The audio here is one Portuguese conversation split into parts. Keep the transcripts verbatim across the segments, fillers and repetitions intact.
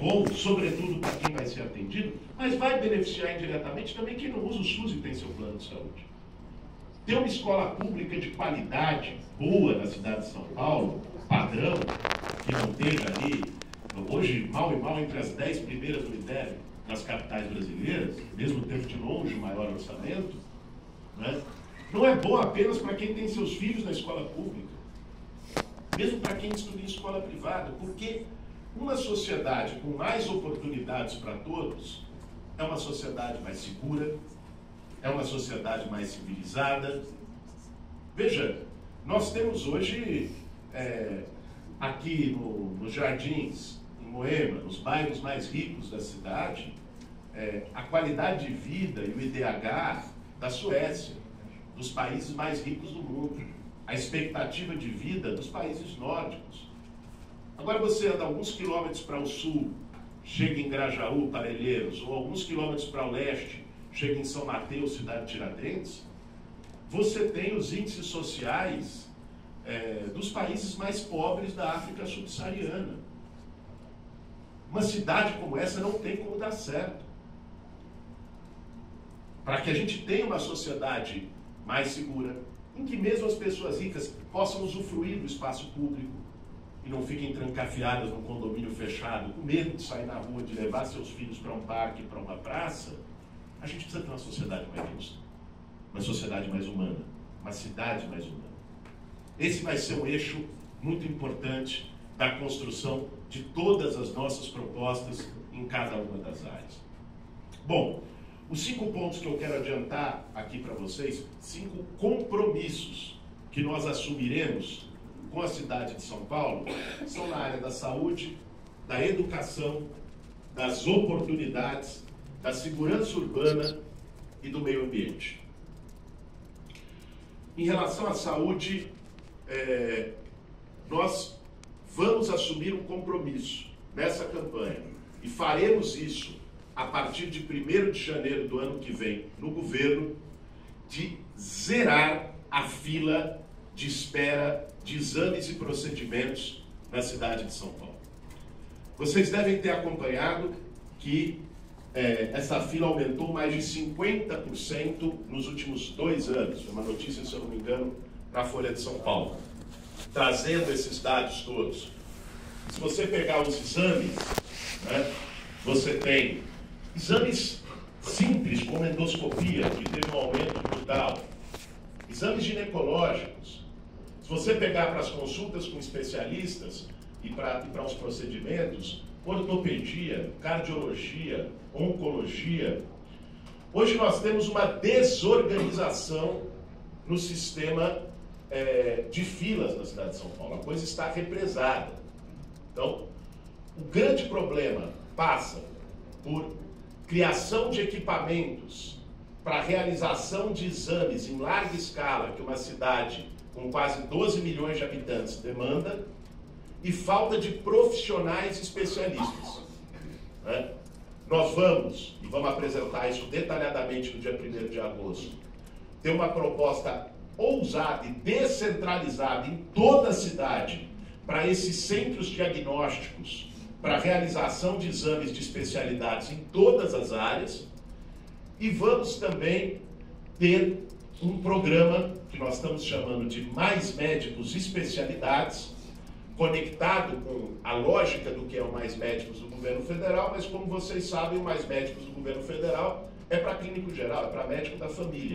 bom, sobretudo para quem vai ser atendido, mas vai beneficiar indiretamente também quem não usa o SUS e tem seu plano de saúde. Ter uma escola pública de qualidade boa na cidade de São Paulo, padrão, que não esteja ali, hoje, mal e mal, entre as dez primeiras do IDEB nas capitais brasileiras, mesmo tendo de longe o maior orçamento, né? Não é bom apenas para quem tem seus filhos na escola pública, mesmo para quem estuda em escola privada, porque uma sociedade com mais oportunidades para todos é uma sociedade mais segura, é uma sociedade mais civilizada. Veja, nós temos hoje, é, aqui no, nos Jardins, em Moema, nos bairros mais ricos da cidade, é, a qualidade de vida e o I D H da Suécia, dos países mais ricos do mundo, a expectativa de vida dos países nórdicos. Agora você anda alguns quilômetros para o sul, chega em Grajaú, Parelheiros, ou alguns quilômetros para o leste, chega em São Mateus, cidade de Tiradentes, você tem os índices sociais é, dos países mais pobres da África subsaariana. Uma cidade como essa não tem como dar certo. Para que a gente tenha uma sociedade mais segura, em que mesmo as pessoas ricas possam usufruir do espaço público e não fiquem trancafiadas num condomínio fechado, com medo de sair na rua, de levar seus filhos para um parque, para uma praça, a gente precisa ter uma sociedade mais justa, uma sociedade mais humana, uma cidade mais humana. Esse vai ser um eixo muito importante da construção de todas as nossas propostas em cada uma das áreas. Bom, os cinco pontos que eu quero adiantar aqui para vocês, cinco compromissos que nós assumiremos com a cidade de São Paulo, são na área da saúde, da educação, das oportunidades, da segurança urbana e do meio ambiente. Em relação à saúde, é, nós vamos assumir um compromisso nessa campanha e faremos isso a partir de primeiro de janeiro do ano que vem no governo, de zerar a fila de espera de exames e procedimentos na cidade de São Paulo. Vocês devem ter acompanhado que É, essa fila aumentou mais de cinquenta por cento nos últimos dois anos. Foi uma notícia, se eu não me engano, na Folha de São Paulo, trazendo esses dados todos. Se você pegar os exames, né, você tem exames simples, como endoscopia, que teve um aumento brutal, exames ginecológicos. Se você pegar para as consultas com especialistas e para, e para os procedimentos, ortopedia, cardiologia, oncologia. Hoje nós temos uma desorganização no sistema é, de filas na cidade de São Paulo. A coisa está represada. Então, o grande problema passa por criação de equipamentos para a realização de exames em larga escala, que uma cidade com quase doze milhões de habitantes demanda, e falta de profissionais especialistas. Né? Nós vamos, e vamos apresentar isso detalhadamente no dia primeiro de agosto, ter uma proposta ousada e descentralizada em toda a cidade para esses centros diagnósticos, para a realização de exames de especialidades em todas as áreas, e vamos também ter um programa que nós estamos chamando de Mais Médicos Especialidades, conectado com a lógica do que é o Mais Médicos do governo federal, mas como vocês sabem, o Mais Médicos do governo federal é para clínico geral, é para médico da família.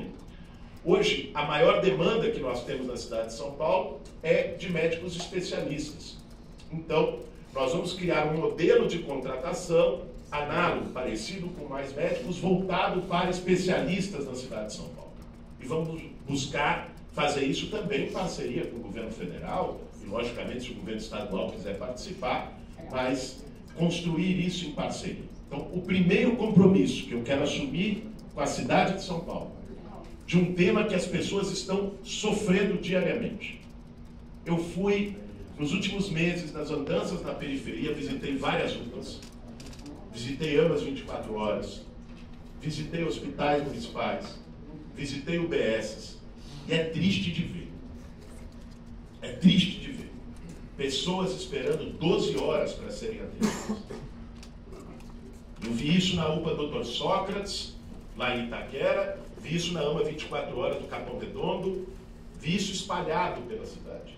Hoje, a maior demanda que nós temos na cidade de São Paulo é de médicos especialistas. Então, nós vamos criar um modelo de contratação análogo, parecido com Mais Médicos, voltado para especialistas na cidade de São Paulo. E vamos buscar fazer isso também em parceria com o governo federal, e logicamente se o governo estadual quiser participar, mas construir isso em parceria. Então, o primeiro compromisso que eu quero assumir com a cidade de São Paulo, de um tema que as pessoas estão sofrendo diariamente. Eu fui, nos últimos meses, nas andanças na periferia, visitei várias ruas, visitei AMAs vinte e quatro horas, visitei hospitais municipais, visitei U B Ss, e é triste de ver. É triste de ver. Pessoas esperando doze horas para serem atendidas. vi isso na U P A doutor Sócrates, lá em Itaquera, vi isso na AMA vinte e quatro horas do Capão Redondo, vi isso espalhado pela cidade.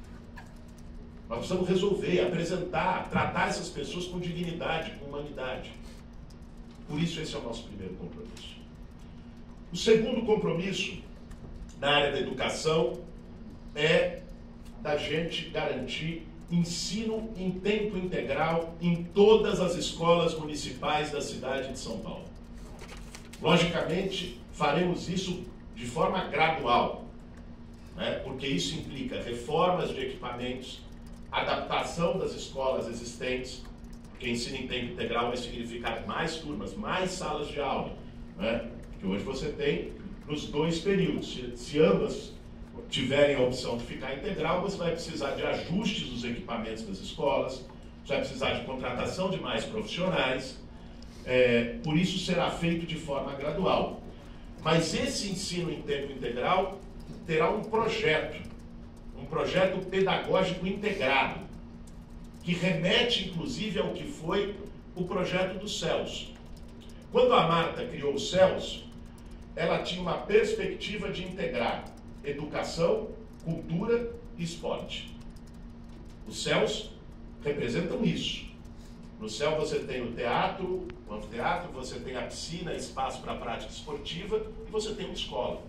Nós precisamos resolver, apresentar, tratar essas pessoas com dignidade, com humanidade. Por isso, esse é o nosso primeiro compromisso. O segundo compromisso na área da educação é da gente garantir ensino em tempo integral em todas as escolas municipais da cidade de São Paulo. Logicamente, faremos isso de forma gradual, né? Porque isso implica reformas de equipamentos, adaptação das escolas existentes, porque ensino em tempo integral vai significar mais turmas, mais salas de aula, né? Que hoje você tem nos dois períodos. Se, se ambas tiverem a opção de ficar integral, você vai precisar de ajustes dos equipamentos das escolas, você vai precisar de contratação de mais profissionais, é, por isso será feito de forma gradual. Mas esse ensino em tempo integral terá um projeto, um projeto pedagógico integrado, que remete inclusive ao que foi o projeto do CELS. Quando a Marta criou o CELS, ela tinha uma perspectiva de integrar educação, cultura e esporte. Os céus representam isso. No céu você tem o teatro, o anfiteatro, você tem a piscina, espaço para a prática esportiva e você tem uma escola.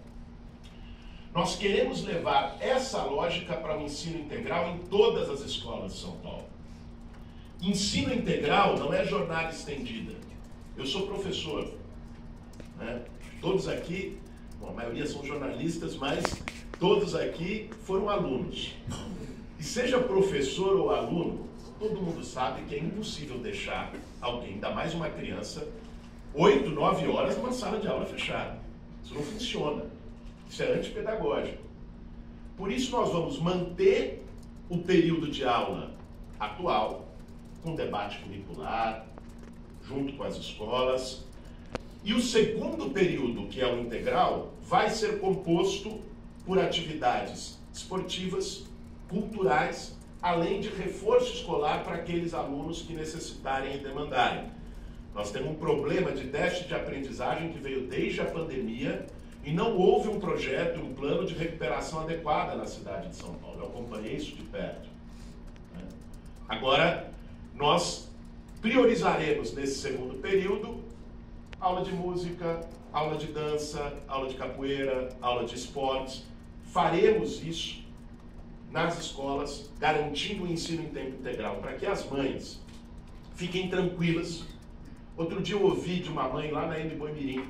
Nós queremos levar essa lógica para o ensino integral em todas as escolas de São Paulo. Ensino integral não é jornada estendida. Eu sou professor, né? Todos aqui, bom, a maioria são jornalistas, mas todos aqui foram alunos. E seja professor ou aluno, todo mundo sabe que é impossível deixar alguém, ainda mais uma criança, oito, nove horas numa sala de aula fechada. Isso não funciona. Isso é antipedagógico. Por isso nós vamos manter o período de aula atual, com debate curricular, junto com as escolas. E o segundo período, que é o integral, vai ser composto por atividades esportivas, culturais, além de reforço escolar para aqueles alunos que necessitarem e demandarem. Nós temos um problema de déficit de aprendizagem que veio desde a pandemia e não houve um projeto, um plano de recuperação adequada na cidade de São Paulo. Eu acompanhei isso de perto. Agora, nós priorizaremos nesse segundo período aula de música, aula de dança, aula de capoeira, aula de esportes. Faremos isso nas escolas, garantindo o ensino em tempo integral, para que as mães fiquem tranquilas. Outro dia eu ouvi de uma mãe lá na M. Boimirim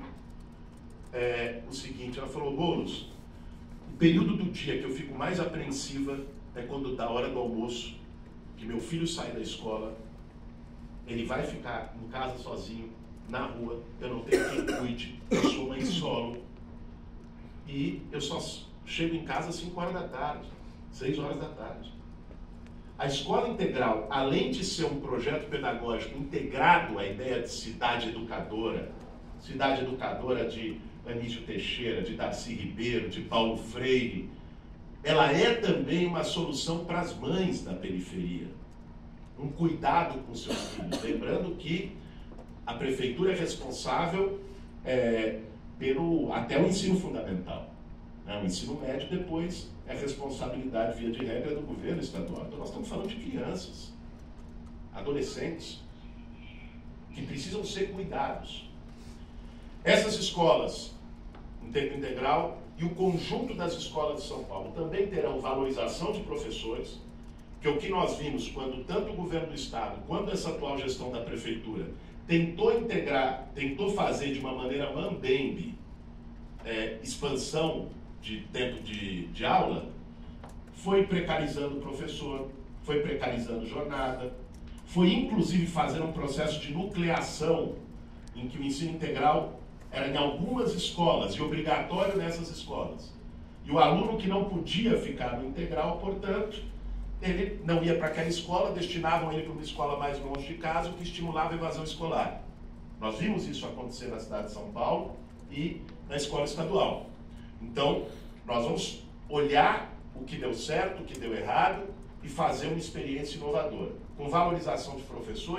é, o seguinte, ela falou: Boulos, o período do dia que eu fico mais apreensiva é quando dá a hora do almoço, que meu filho sai da escola, ele vai ficar em casa sozinho, na rua, eu não tenho quem cuide, eu sou mãe solo, e eu só chego em casa às cinco horas da tarde, seis horas da tarde. A escola integral, além de ser um projeto pedagógico integrado à ideia de cidade educadora, cidade educadora de Anísio Teixeira, de Darcy Ribeiro, de Paulo Freire, ela é também uma solução para as mães da periferia. Um cuidado com seus filhos. Lembrando que a prefeitura é responsável é, pelo, até o ensino fundamental. Né? O ensino médio depois é responsabilidade, via de regra, do governo estadual. Então nós estamos falando de crianças, adolescentes, que precisam ser cuidados. Essas escolas em tempo integral e o conjunto das escolas de São Paulo também terão valorização de professores, que é o que nós vimos quando tanto o governo do estado quanto essa atual gestão da prefeitura tentou integrar, tentou fazer de uma maneira mambembe é, expansão de tempo de, de aula, foi precarizando o professor, foi precarizando jornada, foi inclusive fazendo um processo de nucleação em que o ensino integral era em algumas escolas e obrigatório nessas escolas. E o aluno que não podia ficar no integral, portanto, ele não ia para aquela escola, destinavam ele para uma escola mais longe de casa, o que estimulava a evasão escolar. Nós vimos isso acontecer na cidade de São Paulo e na escola estadual. Então, nós vamos olhar o que deu certo, o que deu errado e fazer uma experiência inovadora, com valorização de professores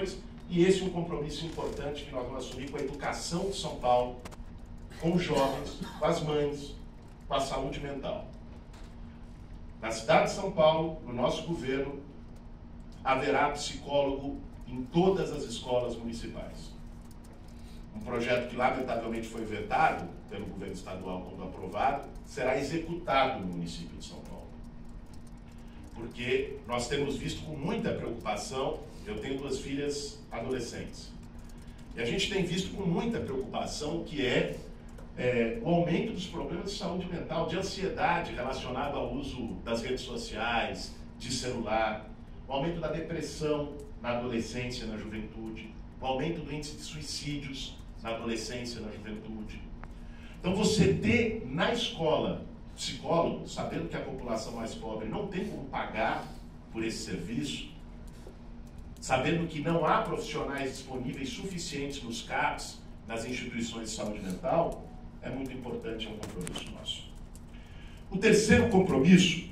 E esse é um compromisso importante que nós vamos assumir com a educação de São Paulo, com os jovens, com as mães, com a saúde mental. Na cidade de São Paulo, no nosso governo, haverá psicólogo em todas as escolas municipais. Um projeto que lamentavelmente foi vetado pelo governo estadual quando aprovado, será executado no município de São Paulo. Porque nós temos visto com muita preocupação, eu tenho duas filhas adolescentes, e a gente tem visto com muita preocupação que é, é o aumento dos problemas de saúde mental, de ansiedade relacionado ao uso das redes sociais, de celular, o aumento da depressão na adolescência, na juventude, o aumento do índice de suicídios na adolescência, na juventude. Então você ter na escola psicólogo, sabendo que a população mais pobre não tem como pagar por esse serviço, sabendo que não há profissionais disponíveis suficientes nos C A Ps, nas instituições de saúde mental, é muito importante, é um compromisso nosso. O terceiro compromisso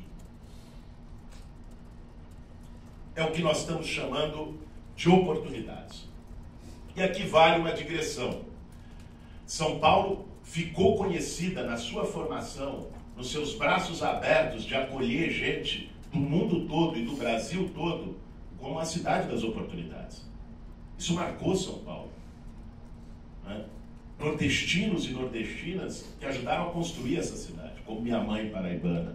é o que nós estamos chamando de oportunidades. E aqui vale uma digressão. São Paulo ficou conhecida na sua formação, nos seus braços abertos de acolher gente do mundo todo e do Brasil todo, como a cidade das oportunidades. Isso marcou São Paulo. Né? Nordestinos e nordestinas que ajudaram a construir essa cidade, como minha mãe paraibana.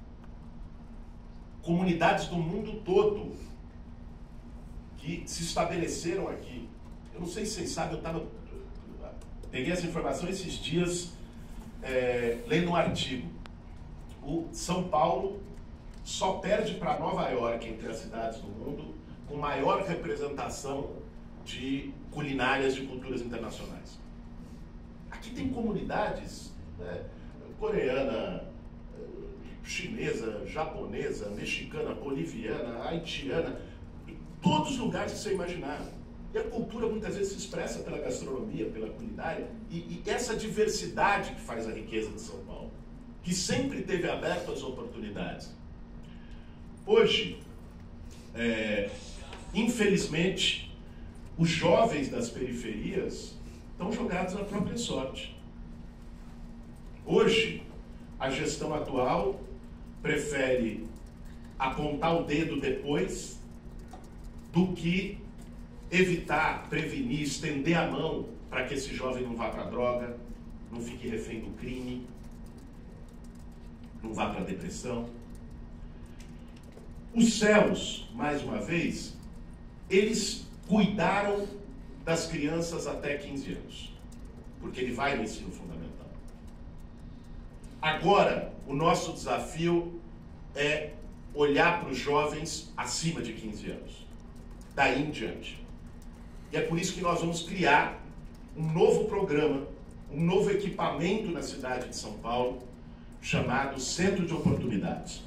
Comunidades do mundo todo que se estabeleceram aqui. Eu não sei se vocês sabem, eu estava... Peguei essa informação esses dias, é, lendo um artigo. O São Paulo só perde para Nova York, entre as cidades do mundo, com maior representação de culinárias de culturas internacionais. Aqui tem comunidades, né, coreana, chinesa, japonesa, mexicana, boliviana, haitiana, em todos os lugares que você imaginar. E a cultura muitas vezes se expressa pela gastronomia, pela culinária, e, e essa diversidade que faz a riqueza de São Paulo, que sempre teve aberto as oportunidades. Hoje, é, infelizmente, os jovens das periferias estão jogados na própria sorte. Hoje, a gestão atual prefere apontar o dedo depois do que evitar, prevenir, estender a mão para que esse jovem não vá para a droga, não fique refém do crime, não vá para a depressão. Os céus, mais uma vez, eles cuidaram das crianças até quinze anos, porque ele vai no ensino fundamental. Agora, o nosso desafio é olhar para os jovens acima de quinze anos, daí em diante. E é por isso que nós vamos criar um novo programa, um novo equipamento na cidade de São Paulo, chamado Centro de Oportunidades.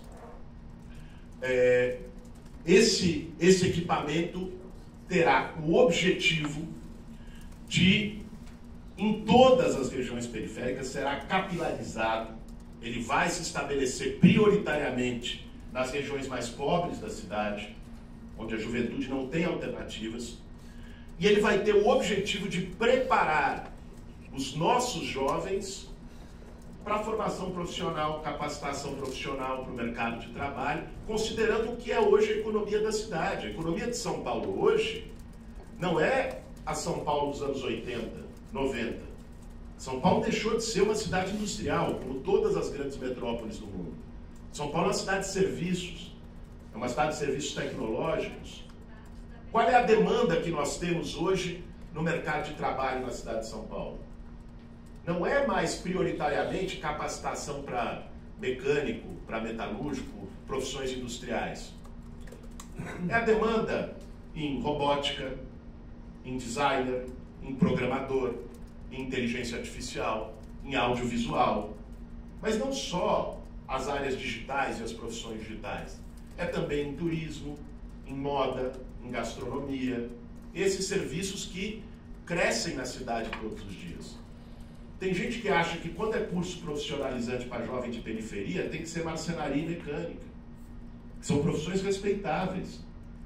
É, esse, esse equipamento terá o objetivo de, em todas as regiões periféricas, será capilarizado, ele vai se estabelecer prioritariamente nas regiões mais pobres da cidade, onde a juventude não tem alternativas, e ele vai ter o objetivo de preparar os nossos jovens para a formação profissional, capacitação profissional para o mercado de trabalho, considerando o que é hoje a economia da cidade. A economia de São Paulo hoje não é a São Paulo dos anos oitenta, noventa. São Paulo deixou de ser uma cidade industrial, como todas as grandes metrópoles do mundo. São Paulo é uma cidade de serviços, é uma cidade de serviços tecnológicos. Qual é a demanda que nós temos hoje no mercado de trabalho na cidade de São Paulo? Não é mais prioritariamente capacitação para mecânico, para metalúrgico, profissões industriais. É a demanda em robótica, em designer, em programador, em inteligência artificial, em audiovisual. Mas não só as áreas digitais e as profissões digitais. É também em turismo, em moda, em gastronomia. Esses serviços que crescem na cidade todos os dias. Tem gente que acha que quando é curso profissionalizante para jovem de periferia, tem que ser marcenaria e mecânica. São profissões respeitáveis.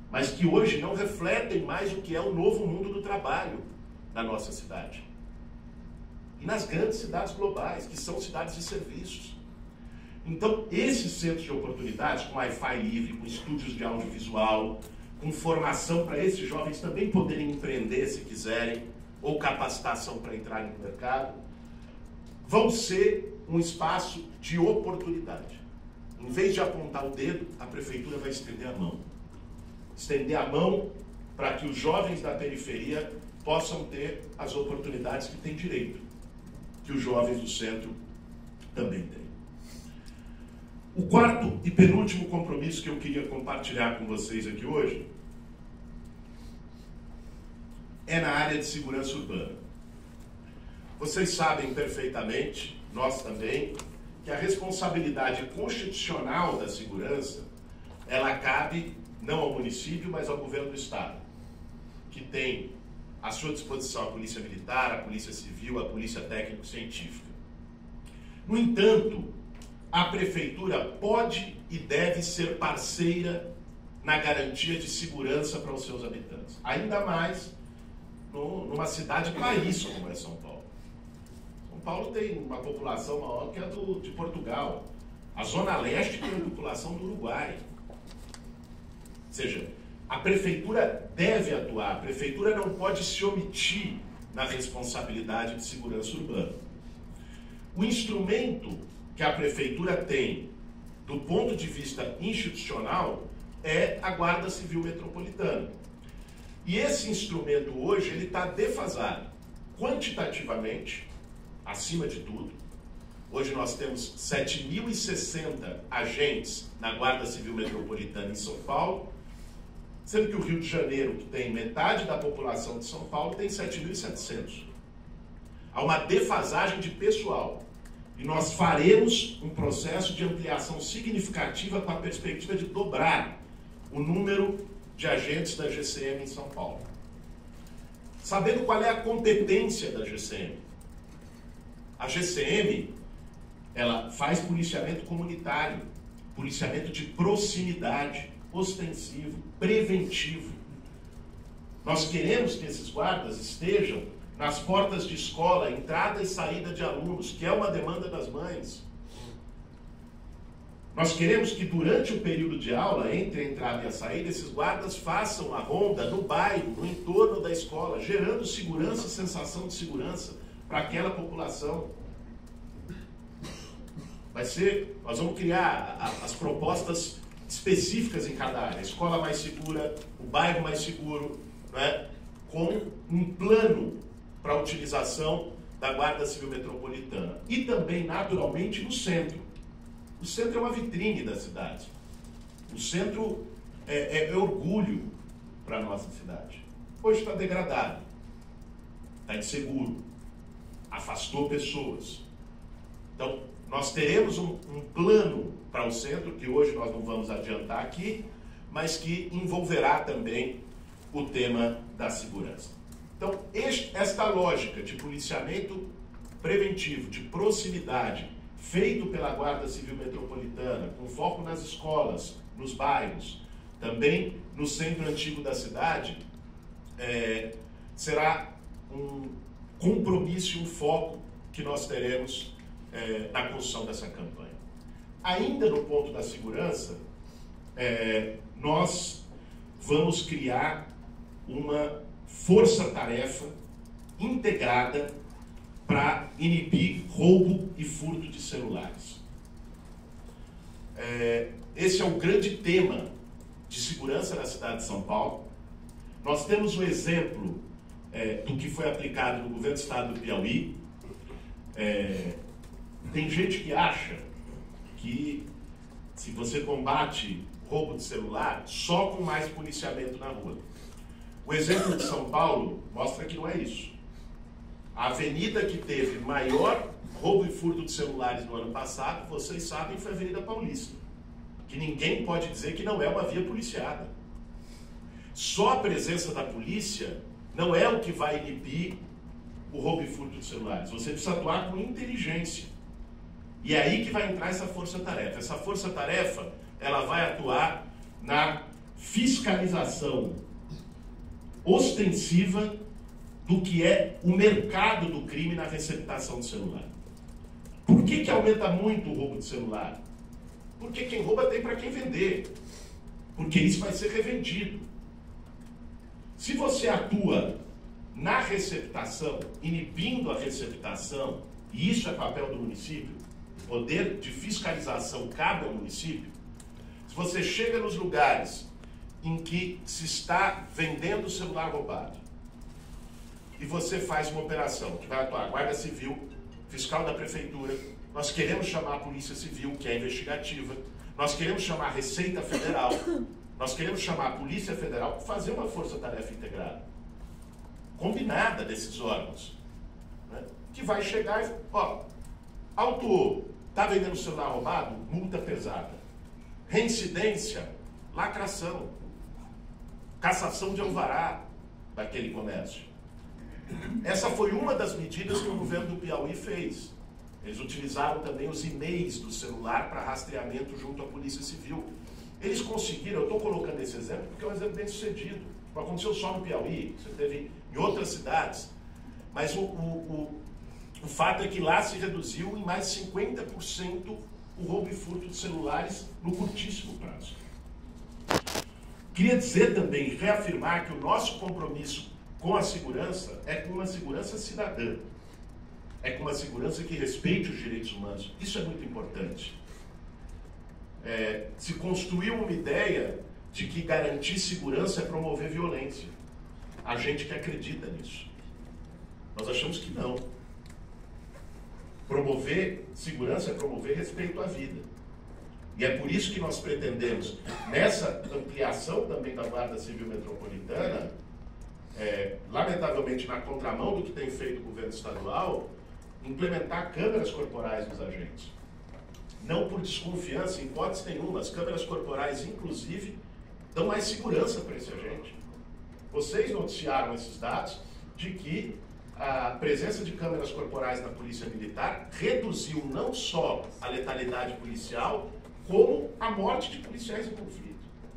mas que hoje não refletem mais o que é o novo mundo do trabalho na nossa cidade. E nas grandes cidades globais, que são cidades de serviços. Então, esses centros de oportunidades, com Wi-Fi livre, com estúdios de audiovisual, com formação para esses jovens também poderem empreender se quiserem, ou capacitação para entrarem no mercado, vão ser um espaço de oportunidade. Em vez de apontar o dedo, a prefeitura vai estender a mão. Estender a mão para que os jovens da periferia possam ter as oportunidades que têm direito, que os jovens do centro também têm. O quarto e penúltimo compromisso que eu queria compartilhar com vocês aqui hoje é na área de segurança urbana. Vocês sabem perfeitamente, nós também, que a responsabilidade constitucional da segurança, ela cabe não ao município, mas ao governo do estado, que tem à sua disposição a polícia militar, a polícia civil, a polícia técnico-científica. No entanto, a prefeitura pode e deve ser parceira na garantia de segurança para os seus habitantes. Ainda mais no, numa cidade-país como é São Paulo. São Paulo tem uma população maior que a do, de Portugal. A Zona Leste tem a população do Uruguai. Ou seja, a prefeitura deve atuar, a prefeitura não pode se omitir na responsabilidade de segurança urbana. O instrumento que a prefeitura tem, do ponto de vista institucional, é a Guarda Civil Metropolitana. E esse instrumento hoje, ele está defasado, quantitativamente, acima de tudo. Hoje nós temos sete mil e sessenta agentes na Guarda Civil Metropolitana em São Paulo, sendo que o Rio de Janeiro, que tem metade da população de São Paulo, tem sete mil e setecentos. Há uma defasagem de pessoal. E nós faremos um processo de ampliação significativa com a perspectiva de dobrar o número de agentes da G C M em São Paulo. Sabendo qual é a competência da G C M. A G C M, ela faz policiamento comunitário, policiamento de proximidade, ostensivo, preventivo. Nós queremos que esses guardas estejam nas portas de escola, entrada e saída de alunos, que é uma demanda das mães. Nós queremos que durante o período de aula, entre a entrada e a saída, esses guardas façam a ronda no bairro, no entorno da escola, gerando segurança, sensação de segurança para aquela população. Vai ser, nós vamos criar a, as propostas específicas em cada área. A escola mais segura, o bairro mais seguro, né, com um plano para a utilização da Guarda Civil Metropolitana. E também, naturalmente, no centro. O centro é uma vitrine da cidade. O centro é, é, é orgulho para a nossa cidade. Hoje está degradado, está inseguro, afastou pessoas. Então, nós teremos um, um plano para o centro, que hoje nós não vamos adiantar aqui, mas que envolverá também o tema da segurança. Então, este, esta lógica de policiamento preventivo, de proximidade, feito pela Guarda Civil Metropolitana, com foco nas escolas, nos bairros, também no centro antigo da cidade, é, será um compromisso e um foco que nós teremos é, na construção dessa campanha. Ainda no ponto da segurança, é, nós vamos criar uma força-tarefa integrada para inibir roubo e furto de celulares. É, esse é o grande tema de segurança na cidade de São Paulo. Nós temos um exemplo é, do que foi aplicado no governo do estado do Piauí. É, tem gente que acha que se você combate roubo de celular só com mais policiamento na rua. O exemplo de São Paulo mostra que não é isso. A avenida que teve maior roubo e furto de celulares no ano passado, vocês sabem, foi a Avenida Paulista. Que ninguém pode dizer que não é uma via policiada. Só a presença da polícia não é o que vai inibir o roubo e furto de celulares. Você precisa atuar com inteligência. E é aí que vai entrar essa força-tarefa. Essa força-tarefa, ela vai atuar na fiscalização ostensiva do que é o mercado do crime na receptação de celular. Por que que aumenta muito o roubo de celular? Porque quem rouba tem para quem vender. Porque isso vai ser revendido. Se você atua na receptação, inibindo a receptação, e isso é papel do município, o poder de fiscalização cabe ao município, se você chega nos lugares em que se está vendendo celular roubado, e você faz uma operação que vai atuar a Guarda Civil, fiscal da Prefeitura, nós queremos chamar a Polícia Civil, que é investigativa, nós queremos chamar a Receita Federal, nós queremos chamar a Polícia Federal para fazer uma força-tarefa integrada, combinada desses órgãos, né? Que vai chegar e, ó, autuou, está vendendo celular roubado? Multa pesada. Reincidência, lacração, cassação de alvará daquele comércio. Essa foi uma das medidas que o governo do Piauí fez. Eles utilizaram também os e-mails do celular para rastreamento junto à Polícia Civil. Eles conseguiram, eu estou colocando esse exemplo porque é um exemplo bem sucedido. Não aconteceu só no Piauí, você teve em outras cidades. Mas o, o, o, o fato é que lá se reduziu em mais de cinquenta por cento o roubo e furto de celulares no curtíssimo prazo. Queria dizer também, reafirmar que o nosso compromisso com a segurança é com uma segurança cidadã. É com uma segurança que respeite os direitos humanos. Isso é muito importante. É, se construiu uma ideia de que garantir segurança é promover violência. A gente que acredita nisso. Nós achamos que não. Promover segurança é promover respeito à vida. E é por isso que nós pretendemos, nessa ampliação também da Guarda Civil Metropolitana, é, lamentavelmente na contramão do que tem feito o governo estadual, implementar câmeras corporais nos agentes. Não por desconfiança, em hipótese nenhuma. As câmeras corporais, inclusive, dão mais segurança para esse agente. Vocês noticiaram esses dados de que a presença de câmeras corporais na Polícia Militar reduziu não só a letalidade policial, como a morte de policiais em conflito.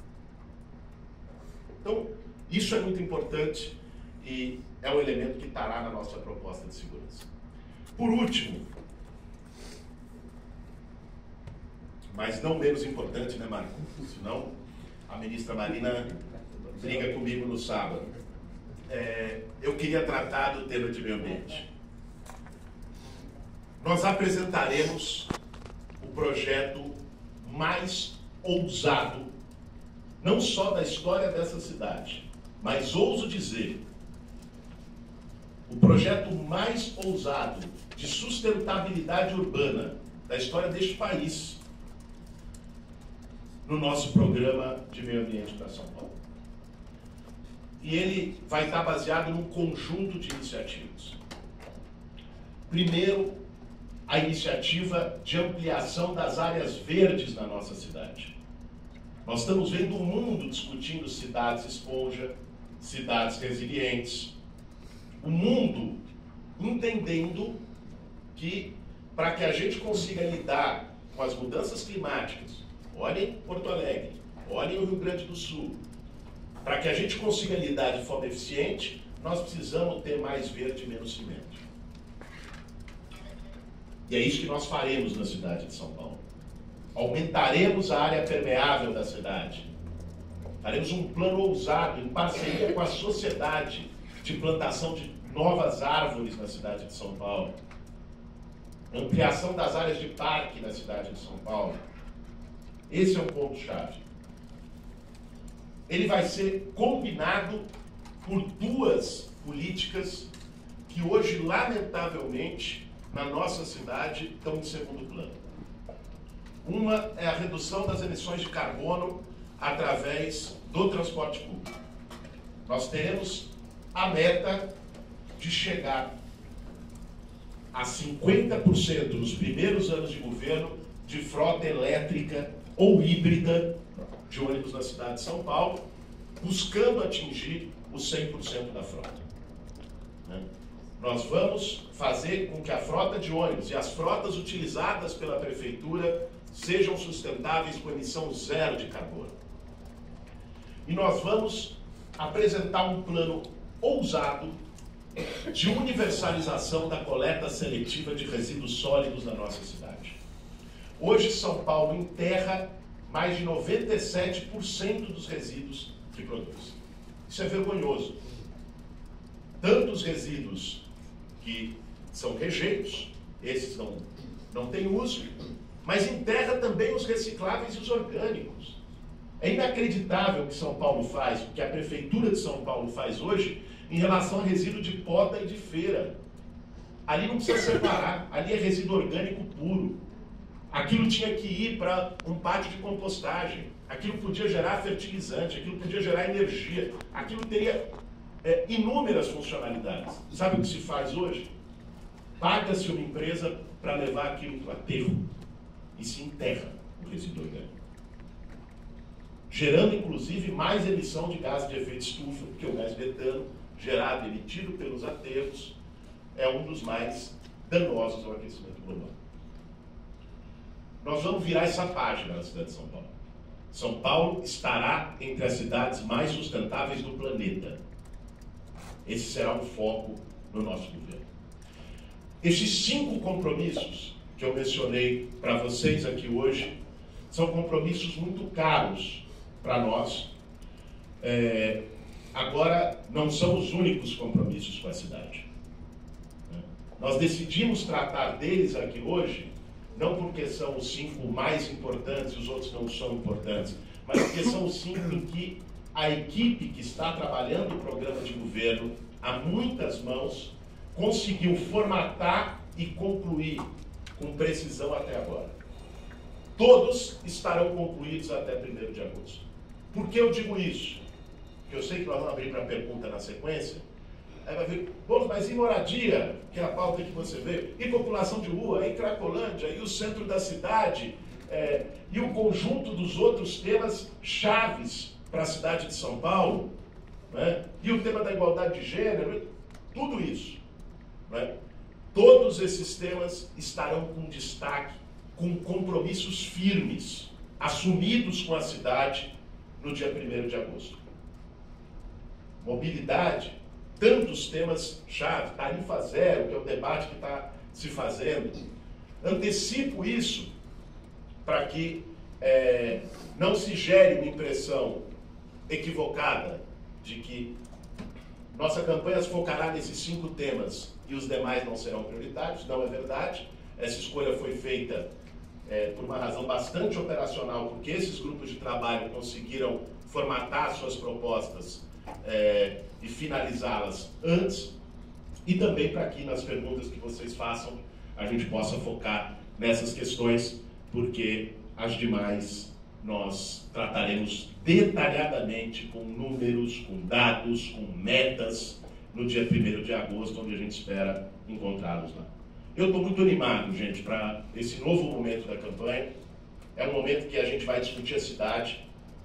Então, isso é muito importante e é um elemento que estará na nossa proposta de segurança. Por último, mas não menos importante, né, Marco? Senão a ministra Marina briga comigo no sábado. É, eu queria tratar do tema de meio ambiente. Nós apresentaremos o projeto mais ousado, não só da história dessa cidade, mas ouso dizer, o projeto mais ousado de sustentabilidade urbana da história deste país, no nosso programa de meio ambiente para São Paulo. E ele vai estar baseado num conjunto de iniciativas. Primeiro, a iniciativa de ampliação das áreas verdes na nossa cidade. Nós estamos vendo o mundo discutindo cidades esponja, cidades resilientes. O mundo entendendo que, para que a gente consiga lidar com as mudanças climáticas, olhem Porto Alegre, olhem o Rio Grande do Sul, para que a gente consiga lidar de forma eficiente, nós precisamos ter mais verde e menos cimento. E é isso que nós faremos na cidade de São Paulo. Aumentaremos a área permeável da cidade. Faremos um plano ousado, em parceria com a sociedade, de plantação de novas árvores na cidade de São Paulo. Ampliação das áreas de parque na cidade de São Paulo. Esse é um ponto-chave. Ele vai ser combinado por duas políticas que hoje, lamentavelmente, na nossa cidade, estão em segundo plano. Uma é a redução das emissões de carbono através do transporte público. Nós teremos a meta de chegar a cinquenta por cento nos primeiros anos de governo de frota elétrica ou híbrida de ônibus na cidade de São Paulo, buscando atingir os cem por cento da frota. Né? Nós vamos fazer com que a frota de ônibus e as frotas utilizadas pela prefeitura sejam sustentáveis com emissão zero de carbono. E nós vamos apresentar um plano ousado de universalização da coleta seletiva de resíduos sólidos na nossa cidade. Hoje, São Paulo enterra mais de noventa e sete por cento dos resíduos que produz. Isso é vergonhoso. Tanto os resíduos que são rejeitos, esses não, não têm uso, mas enterra também os recicláveis e os orgânicos. É inacreditável o que São Paulo faz, o que a Prefeitura de São Paulo faz hoje em relação a resíduo de poda e de feira. Ali não precisa separar, ali é resíduo orgânico puro. Aquilo tinha que ir para um pátio de compostagem, aquilo podia gerar fertilizante, aquilo podia gerar energia, aquilo teria é, inúmeras funcionalidades. Sabe o que se faz hoje? Paga-se uma empresa para levar aquilo para o aterro e se enterra o resíduo orgânico, gerando inclusive mais emissão de gás de efeito estufa, porque o gás metano gerado e emitido pelos aterros é um dos mais danosos ao aquecimento global. Nós vamos virar essa página na cidade de São Paulo. São Paulo estará entre as cidades mais sustentáveis do planeta. Esse será o foco no nosso governo. Estes cinco compromissos que eu mencionei para vocês aqui hoje são compromissos muito caros para nós. É, agora, não são os únicos compromissos com a cidade. Nós decidimos tratar deles aqui hoje não porque são os cinco mais importantes e os outros não são importantes, mas porque são os cinco em que a equipe que está trabalhando o programa de governo a muitas mãos conseguiu formatar e concluir com precisão até agora. Todos estarão concluídos até primeiro de agosto. Por que eu digo isso? Porque eu sei que nós vamos abrir para pergunta na sequência. Aí vai ver, bom, mas e moradia, que é a pauta que você vê, e população de rua, e Cracolândia, e o centro da cidade, é, e o conjunto dos outros temas chaves para a cidade de São Paulo, né? E o tema da igualdade de gênero, tudo isso. Né? Todos esses temas estarão com destaque, com compromissos firmes, assumidos com a cidade no dia primeiro de agosto. Mobilidade, tantos temas-chave, tarifa zero, que é o debate que está se fazendo. Antecipo isso para que é, não se gere uma impressão equivocada de que nossa campanha se focará nesses cinco temas e os demais não serão prioritários. Não é verdade. Essa escolha foi feita é, por uma razão bastante operacional, porque esses grupos de trabalho conseguiram formatar suas propostas é, e finalizá-las antes, e também para que nas perguntas que vocês façam a gente possa focar nessas questões, porque as demais nós trataremos detalhadamente com números, com dados, com metas no dia primeiro de agosto, onde a gente espera encontrá-los lá. Eu estou muito animado, gente, para esse novo momento da campanha. É um momento que a gente vai discutir a cidade.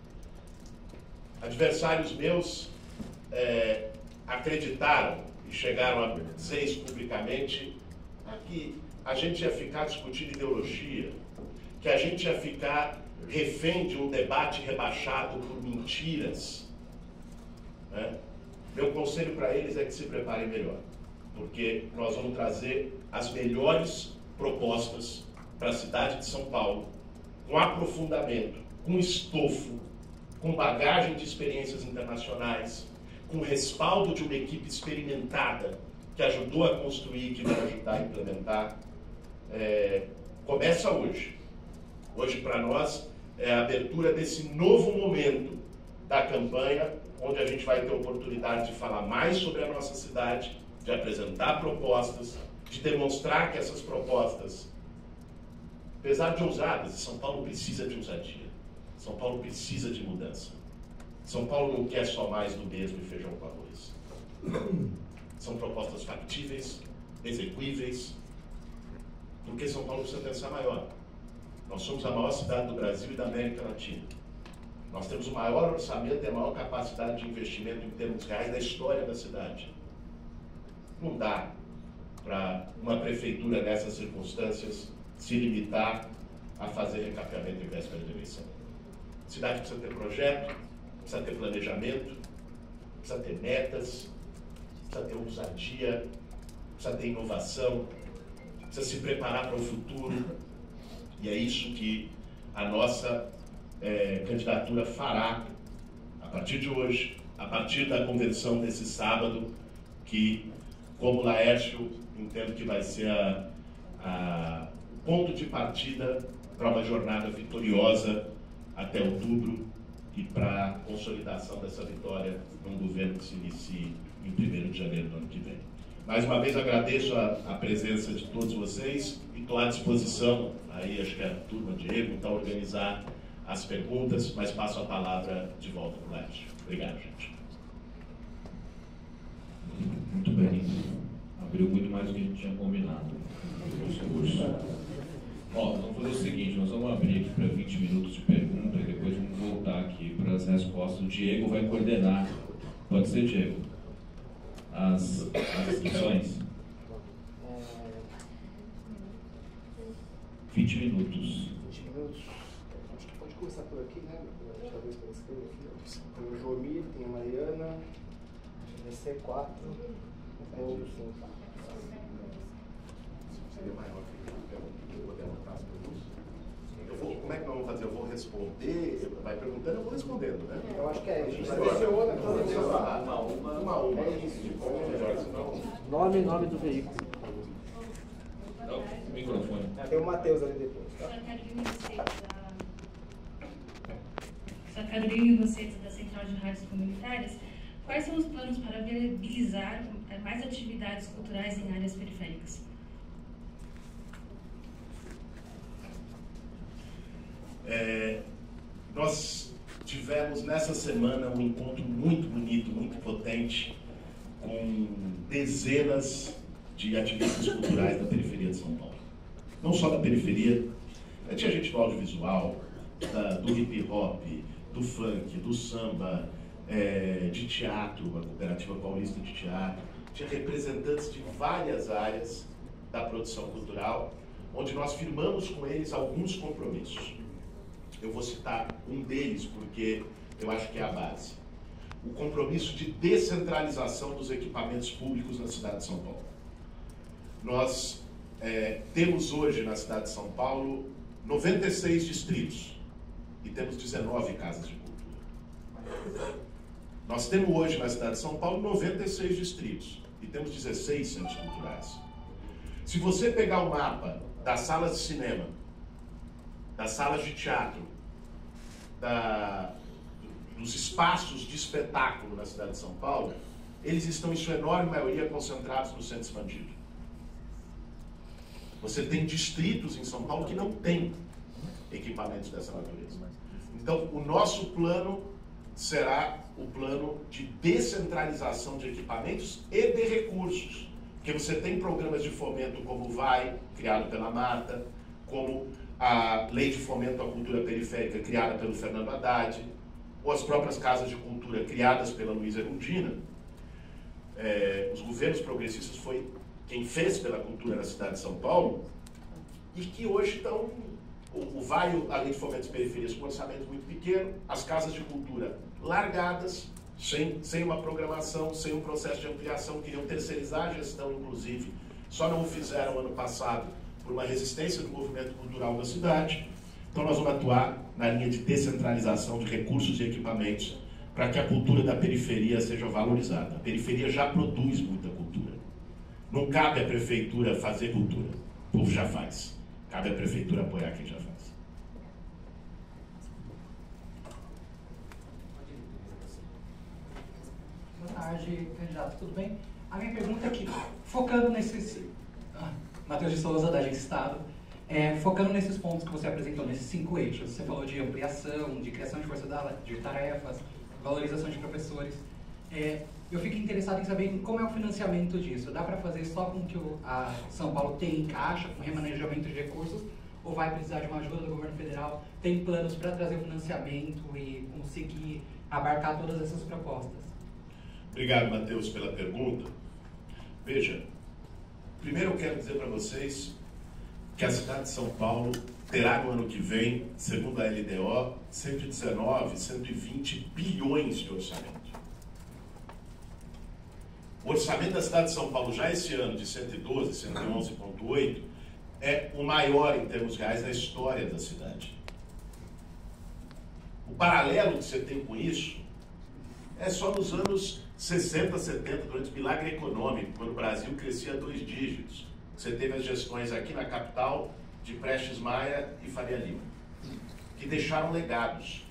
Adversários meus é, acreditaram e chegaram a dizer isso publicamente, que a gente ia ficar discutindo ideologia, que a gente ia ficar refém de um debate rebaixado por mentiras. Né? Meu conselho para eles é que se preparem melhor, porque nós vamos trazer as melhores propostas para a cidade de São Paulo, com aprofundamento, com estofo, com bagagem de experiências internacionais, com respaldo de uma equipe experimentada que ajudou a construir e que vai ajudar a implementar. É, começa hoje. Hoje, para nós, é a abertura desse novo momento da campanha, onde a gente vai ter a oportunidade de falar mais sobre a nossa cidade, de apresentar propostas, de demonstrar que essas propostas, apesar de ousadas, São Paulo precisa de ousadia. São Paulo precisa de mudança. São Paulo não quer só mais do mesmo e feijão com arroz. São propostas factíveis, execuíveis, porque São Paulo precisa pensar maior. Nós somos a maior cidade do Brasil e da América Latina. Nós temos o maior orçamento e a maior capacidade de investimento em termos reais da história da cidade. Não dá para uma prefeitura nessas circunstâncias se limitar a fazer recapeamento em véspera de eleição. A cidade precisa ter projeto, precisa ter planejamento, precisa ter metas, precisa ter ousadia, precisa ter inovação, precisa se preparar para o futuro. E é isso que a nossa é, candidatura fará a partir de hoje, a partir da convenção desse sábado, que, como Laércio, entendo que vai ser a, a, o ponto de partida para uma jornada vitoriosa até outubro e para a consolidação dessa vitória num governo que se inicie em primeiro de janeiro do ano que vem. Mais uma vez agradeço a, a presença de todos vocês e estou à disposição, aí acho que a turma Diego está a organizar as perguntas, mas passo a palavra de volta para o Laércio. Obrigado, gente. Muito bem. Abriu muito mais do que a gente tinha combinado no discurso. Ó, vamos fazer o seguinte, nós vamos abrir aqui para vinte minutos de pergunta e depois vamos voltar aqui para as respostas. O Diego vai coordenar. Pode ser, Diego? As, as inscrições? vinte minutos. vinte minutos? Acho que pode começar por aqui, né? Talvez pela esquerda aqui. Tem o Jomir, tem a Mariana, vai ser quatro ou cinco. Seria maior que eu poder anotar as perguntas? Eu vou, como é que nós vamos fazer? Eu vou responder, vai perguntando, eu vou respondendo, né? Eu acho que é, a gente seleciona uma, uma, uma, uma. É isso. Melhor, senão... Nome e nome do veículo. Não, microfone. Tem o Matheus ali depois, tá? Sou a Carolina Rosseto, da Central de Rádios Comunitárias. Quais são os planos para viabilizar mais atividades culturais em áreas periféricas? É, nós tivemos nessa semana um encontro muito bonito, muito potente, com dezenas de ativistas culturais da periferia de São Paulo. Não só da periferia, tinha gente do audiovisual, da, do hip hop, do funk, do samba, é, de teatro, a Cooperativa Paulista de Teatro, tinha representantes de várias áreas da produção cultural, onde nós firmamos com eles alguns compromissos. Eu vou citar um deles porque eu acho que é a base. O compromisso de descentralização dos equipamentos públicos na cidade de São Paulo. Nós é, temos hoje na cidade de São Paulo noventa e seis distritos e temos dezenove casas de cultura. Nós temos hoje na cidade de São Paulo noventa e seis distritos e temos dezesseis centros culturais. Se você pegar o mapa das salas de cinema, das salas de teatro, da, dos espaços de espetáculo na cidade de São Paulo, eles estão em sua enorme maioria concentrados no centro expandido. Você tem distritos em São Paulo que não têm equipamentos dessa natureza. Então, o nosso plano será o plano de descentralização de equipamentos e de recursos. Porque você tem programas de fomento como o Vai, criado pela Marta, como a Lei de Fomento à Cultura Periférica, criada pelo Fernando Haddad, ou as próprias casas de cultura criadas pela Luísa Erundina. É, os governos progressistas foi quem fez pela cultura na cidade de São Paulo, e que hoje estão, o, o Vai, a Lei de Fomento às Periferias, com um orçamento muito pequeno, as casas de cultura largadas, sem, sem uma programação, sem um processo de ampliação, queriam terceirizar a gestão, inclusive, só não o fizeram ano passado, por uma resistência do movimento cultural da cidade. Então nós vamos atuar na linha de descentralização de recursos e equipamentos para que a cultura da periferia seja valorizada. A periferia já produz muita cultura. Não cabe à prefeitura fazer cultura, o povo já faz. Cabe à prefeitura apoiar quem já faz. Boa tarde, candidato, tudo bem? A minha pergunta é que, focando nesses... Ah, Matheus de Souza, da Agência Estado, é, focando nesses pontos que você apresentou, nesses cinco eixos, você falou de ampliação, de criação de força de tarefas, valorização de professores. É, eu fico interessado em saber como é o financiamento disso. Dá para fazer só com que o, a São Paulo tenha em caixa, com remanejamento de recursos, ou vai precisar de uma ajuda do governo federal? Tem planos para trazer o financiamento e conseguir abarcar todas essas propostas? Obrigado, Matheus, pela pergunta. Veja, primeiro eu quero dizer para vocês que a cidade de São Paulo terá no ano que vem, segundo a L D O, cento e dezenove, cento e vinte bilhões de orçamento. O orçamento da cidade de São Paulo, já esse ano, de cento e doze, cento e onze vírgula oito, é o maior em termos reais da história da cidade. O paralelo que você tem com isso é só nos anos sessenta, setenta, durante o milagre econômico, quando o Brasil crescia a dois dígitos. Você teve as gestões aqui na capital de Prestes Maia e Faria Lima, que deixaram legados.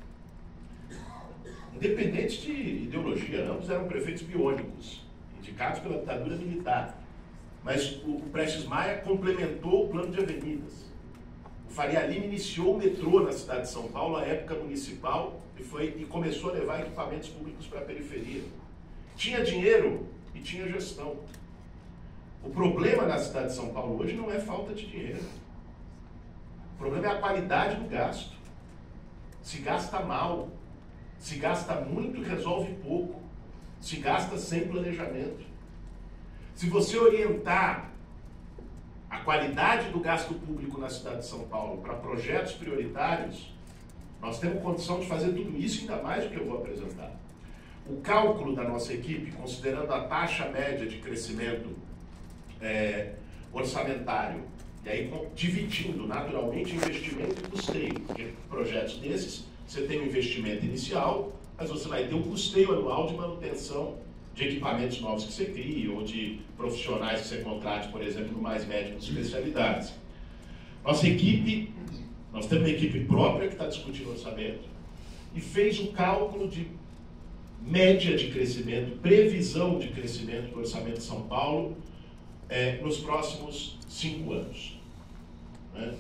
Independente de ideologia, ambos eram prefeitos biônicos, indicados pela ditadura militar. Mas o Prestes Maia complementou o plano de avenidas. O Faria Lima iniciou o metrô na cidade de São Paulo, à época municipal, e, foi, e começou a levar equipamentos públicos para a periferia. Tinha dinheiro e tinha gestão. O problema na cidade de São Paulo hoje não é falta de dinheiro. O problema é a qualidade do gasto. Se gasta mal, se gasta muito e resolve pouco, se gasta sem planejamento. Se você orientar a qualidade do gasto público na cidade de São Paulo para projetos prioritários, nós temos condição de fazer tudo isso, ainda mais do que eu vou apresentar. O cálculo da nossa equipe, considerando a taxa média de crescimento é, orçamentário, e aí dividindo naturalmente investimento e custeio, porque projetos desses, você tem um investimento inicial, mas você vai ter um custeio anual de manutenção de equipamentos novos que você cria, ou de profissionais que você contrate, por exemplo, no Mais Médicos especialidades. Nossa equipe, nós temos uma equipe própria que está discutindo orçamento, e fez o cálculo de média de crescimento, previsão de crescimento do orçamento de São Paulo é, nos próximos cinco anos. Né?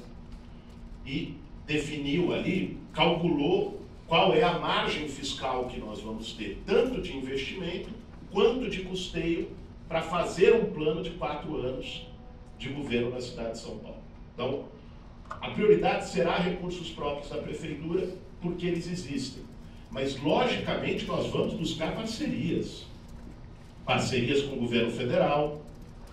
E definiu ali, calculou qual é a margem fiscal que nós vamos ter, tanto de investimento quanto de custeio, para fazer um plano de quatro anos de governo na cidade de São Paulo. Então, a prioridade será recursos próprios da prefeitura, porque eles existem. Mas, logicamente, nós vamos buscar parcerias. Parcerias com o governo federal,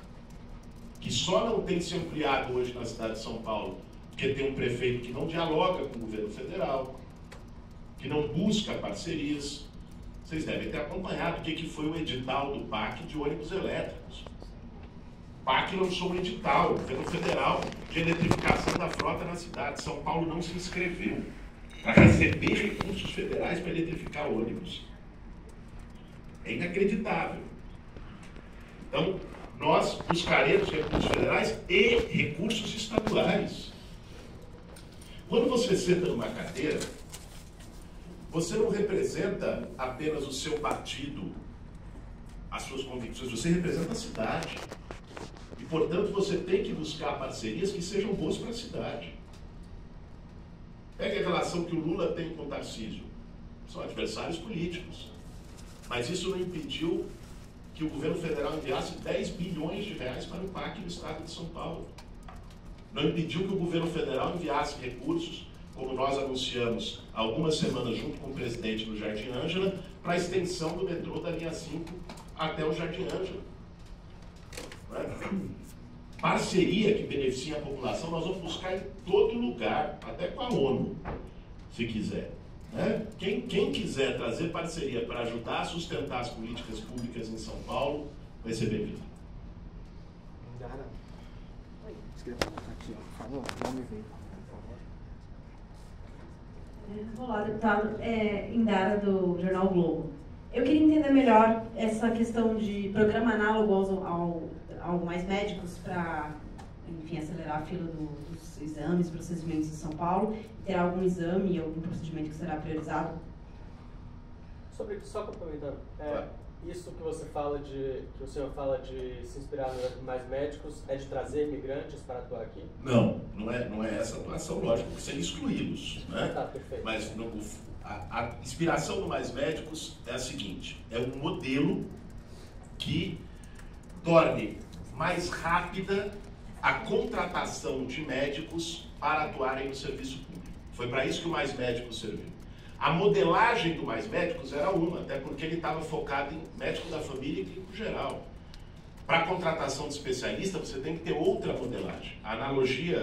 que só não tem se ampliado hoje na cidade de São Paulo, porque tem um prefeito que não dialoga com o governo federal, que não busca parcerias. Vocês devem ter acompanhado o que foi o edital do P A C de ônibus elétricos. O P A C lançou um edital, o governo federal, de eletrificação da frota na cidade. São Paulo não se inscreveu para receber recursos federais para eletrificar ônibus. É inacreditável. Então, nós buscaremos recursos federais e recursos estaduais. Quando você senta numa cadeira, você não representa apenas o seu partido, as suas convicções, você representa a cidade. E, portanto, você tem que buscar parcerias que sejam boas para a cidade. Pega a relação que o Lula tem com o Tarcísio. São adversários políticos. Mas isso não impediu que o governo federal enviasse dez bilhões de reais para o P A C no estado de São Paulo. Não impediu que o governo federal enviasse recursos, como nós anunciamos há algumas semanas junto com o presidente do Jardim Ângela, para a extensão do metrô da linha cinco até o Jardim Ângela. Né? Parceria que beneficia a população, nós vamos buscar em todo lugar, até com a ONU, se quiser. Né? Quem, quem quiser trazer parceria para ajudar a sustentar as políticas públicas em São Paulo, vai ser bem-vindo. Olá, deputado. É, Indara, do Jornal Globo. Eu queria entender melhor essa questão de programa análogo aos, ao, ao Mais Médicos para, enfim, acelerar a fila do, dos exames, procedimentos em São Paulo. Terá algum exame, algum procedimento que será priorizado? Sobre, só complementando, é, isso que você fala de, que o senhor fala de se inspirar no Mais Médicos, é de trazer imigrantes para atuar aqui? Não, não é, não é essa atuação, lógico, porque sem excluí-los. Né? Tá, perfeito. Mas no, a, a inspiração do Mais Médicos é a seguinte, é um modelo que torne mais rápida a contratação de médicos para atuarem no serviço público. Foi para isso que o Mais Médicos serviu. A modelagem do Mais Médicos era uma, até porque ele estava focado em médico da família e clínico geral. Para a contratação de especialista, você tem que ter outra modelagem. A analogia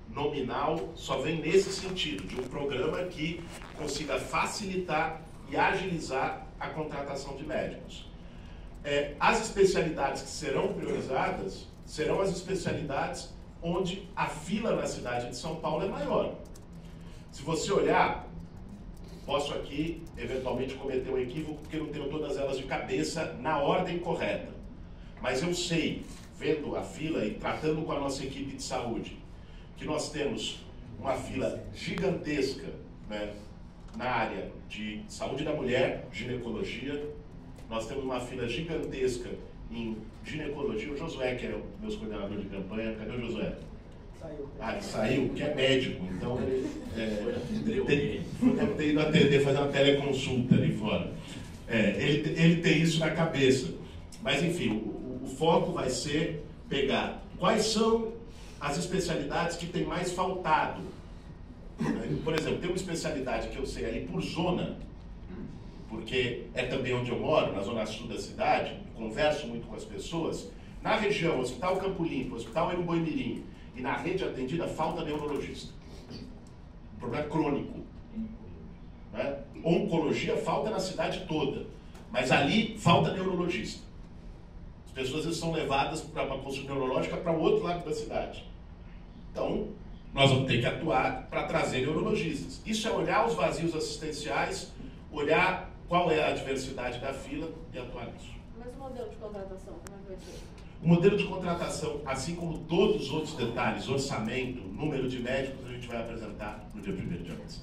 nominal só vem nesse sentido, de um programa que consiga facilitar e agilizar a contratação de médicos. É, as especialidades que serão priorizadas serão as especialidades onde a fila na cidade de São Paulo é maior. Se você olhar, posso aqui eventualmente cometer um equívoco porque não tenho todas elas de cabeça na ordem correta, mas eu sei, vendo a fila e tratando com a nossa equipe de saúde, que nós temos uma fila gigantesca, né, na área de saúde da mulher, ginecologia. Nós temos uma fila gigantesca em ginecologia. O Josué, que é o meu coordenador de campanha, cadê o Josué? Saiu. Ah, ele saiu, que é médico, então ele é, tem, deve ter ido atender, fazer uma teleconsulta ali fora. É, ele, ele tem isso na cabeça. Mas enfim, o, o foco vai ser pegar quais são as especialidades que tem mais faltado. Por exemplo, tem uma especialidade que eu sei ali por zona, porque é também onde eu moro, na zona sul da cidade, converso muito com as pessoas. Na região, Hospital Campo Limpo, Hospital Erumboimirim, e na rede atendida, falta neurologista. Problema crônico. Né? Oncologia falta na cidade toda, mas ali falta neurologista. As pessoas eles são levadas para uma consulta neurológica para o outro lado da cidade. Então, nós vamos ter que atuar para trazer neurologistas. Isso é olhar os vazios assistenciais, olhar qual é a diversidade da fila e atuar nisso. Mas o modelo de contratação, como é que vai ser? O modelo de contratação, assim como todos os outros detalhes, orçamento, número de médicos, a gente vai apresentar no dia primeiro de agosto.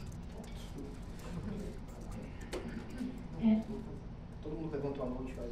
É. Todo mundo perguntou a noite, vai.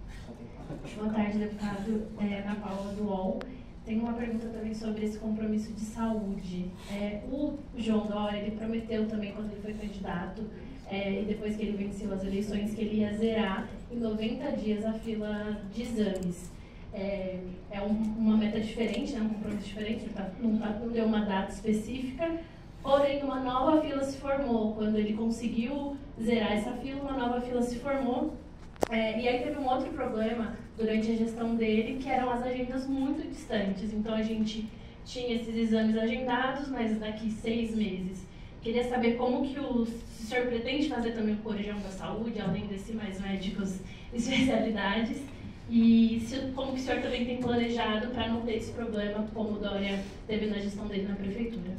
Boa tarde, deputado. É, Ana Paula do U O L. Tem uma pergunta também sobre esse compromisso de saúde. É, o João Dória, ele prometeu também, quando ele foi candidato, é, e depois que ele venceu as eleições, que ele ia zerar em noventa dias a fila de exames. É, é um, uma meta diferente, né, um compromisso diferente, ele tá, não, tá, não deu uma data específica, porém uma nova fila se formou. Quando ele conseguiu zerar essa fila, uma nova fila se formou. É, e aí teve um outro problema durante a gestão dele, que eram as agendas muito distantes. Então a gente tinha esses exames agendados, mas daqui seis meses. Queria saber como que o, se o senhor pretende fazer também o Corujão da Saúde, além desse mais médicos e especialidades, e se, como que o senhor também tem planejado para não ter esse problema, como o Dória teve na gestão dele na prefeitura.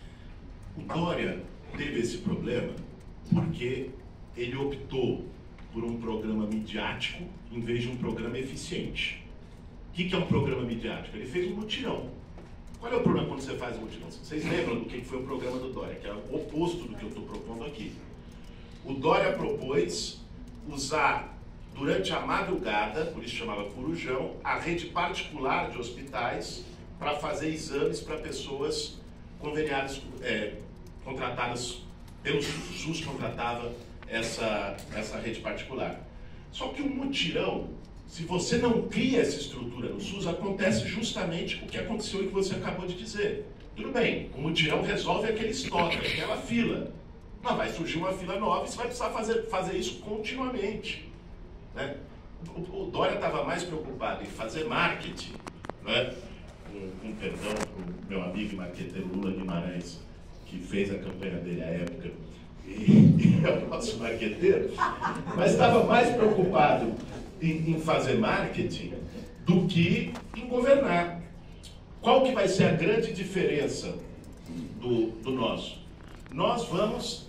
O Dória teve esse problema porque ele optou por um programa midiático em vez de um programa eficiente. O que é um programa midiático? Ele fez um mutirão. Qual é o problema quando você faz um mutirão? Vocês lembram do que foi o programa do Dória, que é o oposto do que eu estou propondo aqui. O Dória propôs usar, durante a madrugada, por isso chamava Corujão, a rede particular de hospitais para fazer exames para pessoas conveniadas, é, contratadas pelo SUS. O SUS contratava essa, essa rede particular. Só que o mutirão, se você não cria essa estrutura no SUS, acontece justamente o que aconteceu e que você acabou de dizer. Tudo bem, o mutirão resolve aquele estoque, aquela fila. Mas vai surgir uma fila nova e você vai precisar fazer, fazer isso continuamente. Né? O, o Dória estava mais preocupado em fazer marketing, né? com, com perdão para o meu amigo e marqueteiro Lula Guimarães, que fez a campanha dele à época, e, e é o nosso marqueteiro, mas estava mais preocupado em, em fazer marketing do que em governar. Qual que vai ser a grande diferença do, do nosso? Nós vamos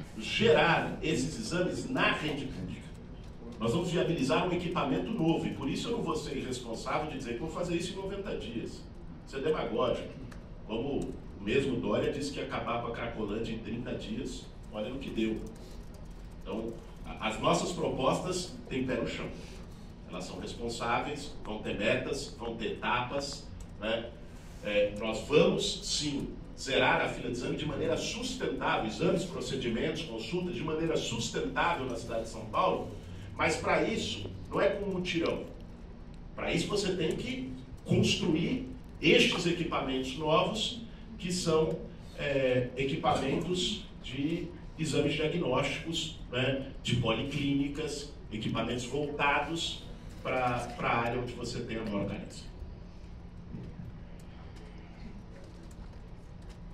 gerar esses exames na rede pública. Nós vamos viabilizar um equipamento novo, e por isso eu não vou ser irresponsável de dizer que vou fazer isso em noventa dias. Isso é demagógico. Como o mesmo Dória disse que ia acabar com a Cracolândia em trinta dias, olha no que deu. Então, as nossas propostas têm pé no chão. Elas são responsáveis, vão ter metas, vão ter etapas, né? É, nós vamos, sim, zerar a fila de exame de maneira sustentável, exames, procedimentos, consultas, de maneira sustentável na cidade de São Paulo, mas para isso, não é com um mutirão. Para isso você tem que construir estes equipamentos novos, que são é, equipamentos de exames diagnósticos, né, de policlínicas, equipamentos voltados para a área onde você tem a maior carência.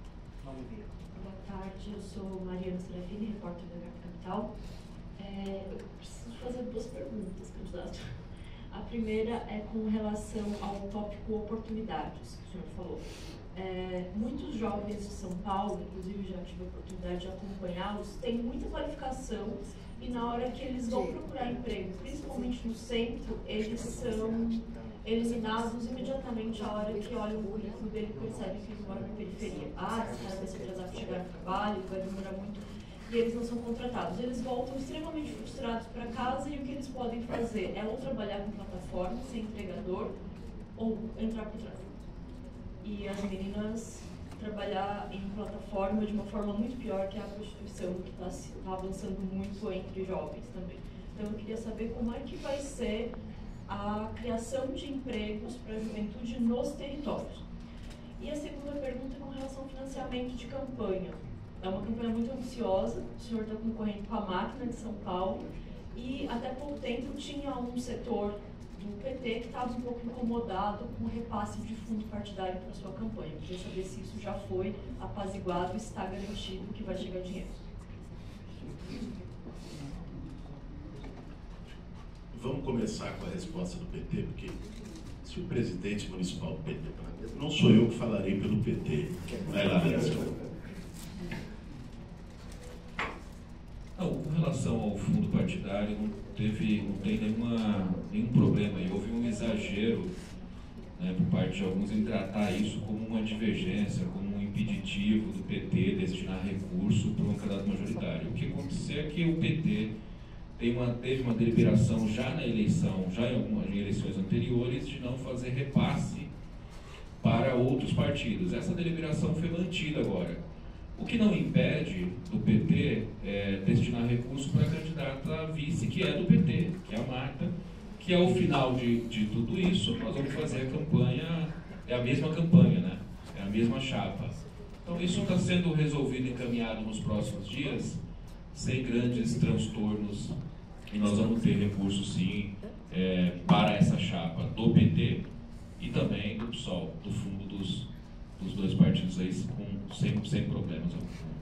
Boa tarde, eu sou Mariana Serafini, repórter da Gap Capital. É, eu preciso fazer duas perguntas, candidato. A primeira é com relação ao tópico oportunidades, que o senhor falou. É, muitos jovens de São Paulo, inclusive já tive a oportunidade de acompanhá-los, têm muita qualificação e na hora que eles vão procurar emprego, principalmente no centro, eles são eliminados imediatamente a hora que olham o currículo dele e percebem que ele mora na periferia. Ah, esse cara vai se atrasar para chegar no trabalho, vai demorar muito, e eles não são contratados. Eles voltam extremamente frustrados para casa e o que eles podem fazer é ou trabalhar com plataforma, ser entregador, ou entrar para o tráfico. E as meninas trabalhar em plataforma de uma forma muito pior que a prostituição, que está tá avançando muito entre jovens também. Então eu queria saber como é que vai ser a criação de empregos para a juventude nos territórios. E a segunda pergunta é com relação ao financiamento de campanha. É uma campanha muito ambiciosa, o senhor está concorrendo com a máquina de São Paulo e até pouco tempo tinha um setor do P T que estava um pouco incomodado com o repasse de fundo partidário para sua campanha. Eu queria saber se isso já foi apaziguado e está garantido que vai chegar dinheiro. Vamos começar com a resposta do P T, porque se o presidente municipal do P T, não sou eu que falarei pelo P T. Vai lá, Anderson. Não, com relação ao fundo partidário, não, teve, não tem nenhuma, nenhum problema. E houve um exagero, né, por parte de alguns em tratar isso como uma divergência, como um impeditivo do P T destinar recurso para um candidato majoritário. O que aconteceu é que o P T tem uma, teve uma deliberação já na eleição, já em algumas em eleições anteriores, de não fazer repasse para outros partidos. Essa deliberação foi mantida agora. O que não impede do P T é, destinar recursos para a candidata vice, que é do P T, que é a Marta, que ao final de, de tudo isso, nós vamos fazer a campanha, é a mesma campanha, né? É a mesma chapa. Então isso está sendo resolvido e encaminhado nos próximos dias, sem grandes transtornos, e nós vamos ter recursos sim é, para essa chapa do P T e também do P SOL, do fundo dos, dos dois partidos aí, com, sem, sem problemas.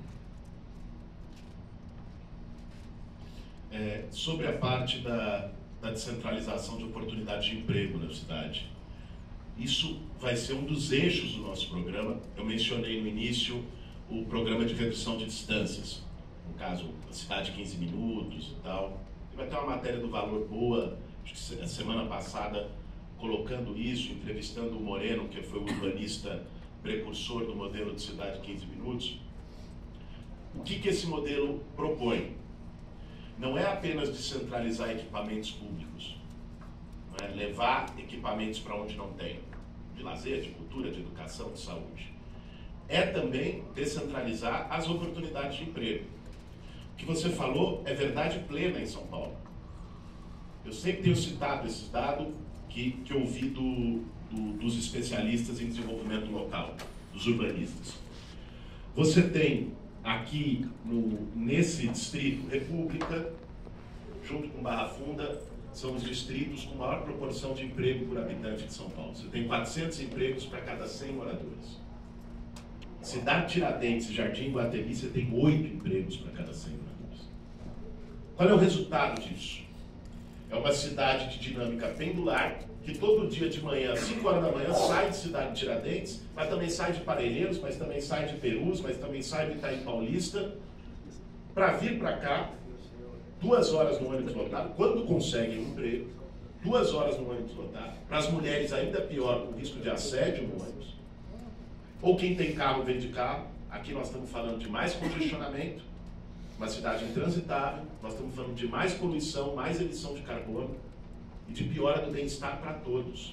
É, sobre a parte da, da descentralização de oportunidade de emprego na cidade, isso vai ser um dos eixos do nosso programa. Eu mencionei no início o programa de redução de distâncias, no caso, a cidade quinze minutos e tal. Vai ter uma matéria do Valor boa, acho que a semana passada, colocando isso, entrevistando o Moreno, que foi o urbanista precursor do modelo de cidade quinze minutos. O que, que esse modelo propõe? Não é apenas descentralizar equipamentos públicos, não é levar equipamentos para onde não tem, de lazer, de cultura, de educação, de saúde. É também descentralizar as oportunidades de emprego. O que você falou é verdade plena em São Paulo. Eu sempre tenho citado esse dado que, que eu ouvi do, do, dos especialistas em desenvolvimento local, dos urbanistas. Você tem aqui, no, nesse distrito, República, junto com Barra Funda, são os distritos com maior proporção de emprego por habitante de São Paulo. Você tem quatrocentos empregos para cada cem moradores. Cidade Tiradentes e Jardim Guatemi, você tem oito empregos para cada cem moradores. Qual é o resultado disso? É uma cidade de dinâmica pendular, que todo dia de manhã, às cinco horas da manhã, sai de Cidade de Tiradentes, mas também sai de Parelheiros, mas também sai de Perus, mas também sai de Itaim Paulista, para vir para cá, duas horas no ônibus lotado, quando conseguem um emprego, duas horas no ônibus lotado, para as mulheres ainda pior, com risco de assédio no ônibus, ou quem tem carro vem de carro. Aqui nós estamos falando de mais congestionamento, uma cidade intransitável, nós estamos falando de mais poluição, mais emissão de carbono e de piora do bem-estar para todos.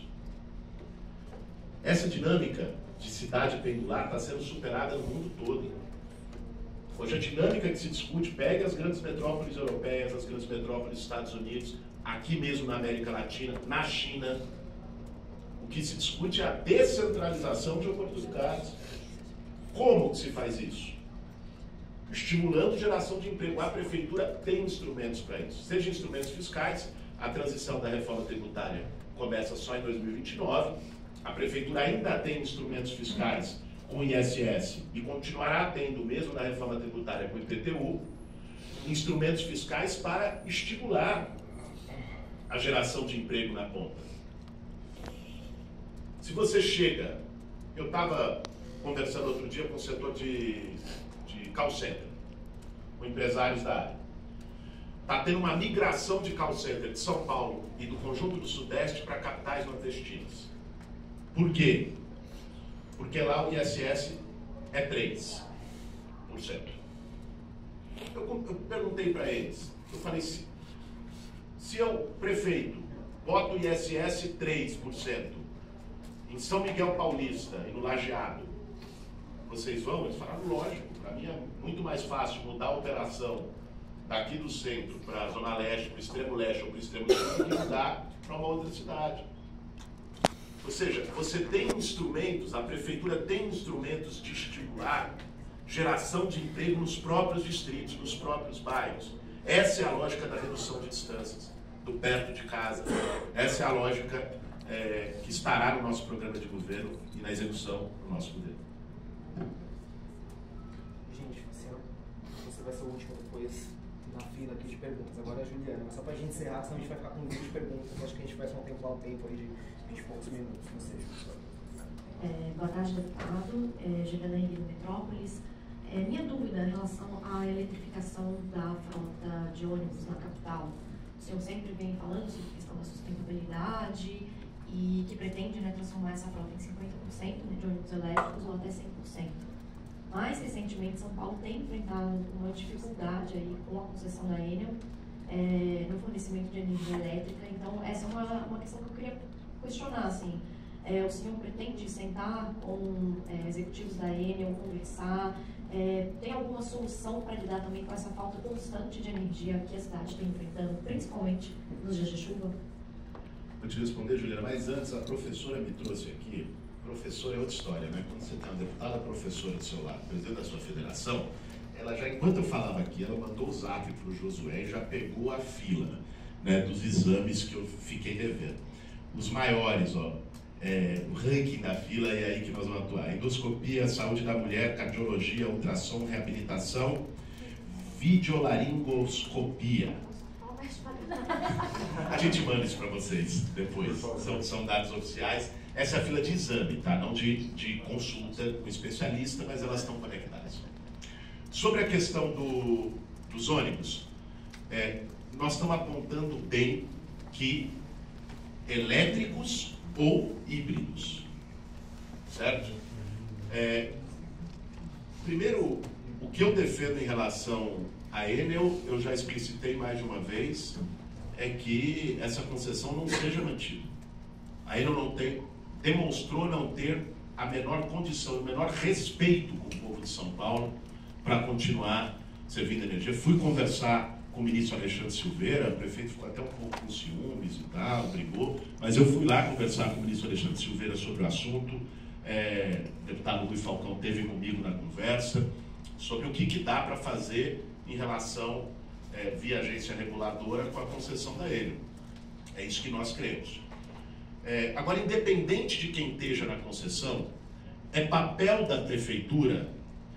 Essa dinâmica de cidade pendular está sendo superada no mundo todo. Hoje a dinâmica que se discute, pega as grandes metrópoles europeias, as grandes metrópoles dos Estados Unidos, aqui mesmo na América Latina, na China, o que se discute é a descentralização de oportunidades. Como que se faz isso? Estimulando geração de emprego. A prefeitura tem instrumentos para isso, seja instrumentos fiscais. A transição da reforma tributária começa só em dois mil e vinte e nove. A prefeitura ainda tem instrumentos fiscais com o I S S e continuará tendo, mesmo na reforma tributária com o I P T U, instrumentos fiscais para estimular a geração de emprego na ponta. Se você chega, eu estava conversando outro dia com o setor de, de call center, com empresários da área. Está tendo uma migração de call center de São Paulo e do conjunto do Sudeste para capitais nordestinas. Por quê? Porque lá o I S S é três por cento. Eu, eu perguntei para eles, eu falei, se, se eu, prefeito, boto o I S S três por cento em São Miguel Paulista e no Lajeado, vocês vão? Eles falaram, lógico, para mim é muito mais fácil mudar a operação daqui do centro para a Zona Leste, para o extremo leste ou para o extremo sul, e mudar para uma outra cidade. Ou seja, você tem instrumentos, a prefeitura tem instrumentos de estimular geração de emprego nos próprios distritos, nos próprios bairros. Essa é a lógica da redução de distâncias, do perto de casa. Essa é a lógica é, que estará no nosso programa de governo e na execução do nosso governo. Gente, você vai ser o último depois na fila aqui de perguntas. Agora é a Juliana, mas só para a gente encerrar, senão a gente vai ficar com vinte perguntas. Acho que a gente vai contemplar o tempo aí de vinte e poucos minutos, não sei. É, boa tarde, deputado. É, Juliana Henrique, do Metrópolis. É, minha dúvida em relação à eletrificação da frota de ônibus na capital. O senhor sempre vem falando sobre a questão da sustentabilidade e que pretende, né, transformar essa frota em cinquenta por cento, né, de ônibus elétricos ou até cem por cento. Mais recentemente, São Paulo tem enfrentado uma dificuldade aí com a concessão da Enel é, no fornecimento de energia elétrica. Então, essa é uma, uma questão que eu queria questionar, assim. É, o senhor pretende sentar com é, executivos da Enel, conversar? É, tem alguma solução para lidar também com essa falta constante de energia que a cidade está enfrentando, principalmente nos dias de chuva? Vou te responder, Juliana, mas antes a professora me trouxe aqui. Professora é outra história, né? Quando você tem uma deputada professora do seu lado, presidente da sua federação, ela já, enquanto eu falava aqui, ela mandou o zap para o Josué e já pegou a fila, né, dos exames que eu fiquei devendo. Os maiores, ó, é, o ranking da fila é aí que nós vamos atuar. Endoscopia, saúde da mulher, cardiologia, ultrassom, reabilitação, videolaringoscopia. A gente manda isso para vocês depois, são, são dados oficiais. Essa é a fila de exame, tá? Não de, de consulta com especialista, mas elas estão conectadas. Sobre a questão do, dos ônibus, é, nós estamos apontando bem que elétricos ou híbridos, certo? É, primeiro, o que eu defendo em relação à Enel, eu já explicitei mais de uma vez, é que essa concessão não seja mantida. A Enel não tem, demonstrou não ter a menor condição, o menor respeito com o povo de São Paulo para continuar servindo energia. Fui conversar com o ministro Alexandre Silveira, o prefeito ficou até um pouco com ciúmes e tal, brigou, mas eu fui lá conversar com o ministro Alexandre Silveira sobre o assunto. É, o deputado Rui Falcão esteve comigo na conversa sobre o que, que dá para fazer em relação, é, via agência reguladora, com a concessão da Enel. É isso que nós cremos. É, agora, independente de quem esteja na concessão, é papel da prefeitura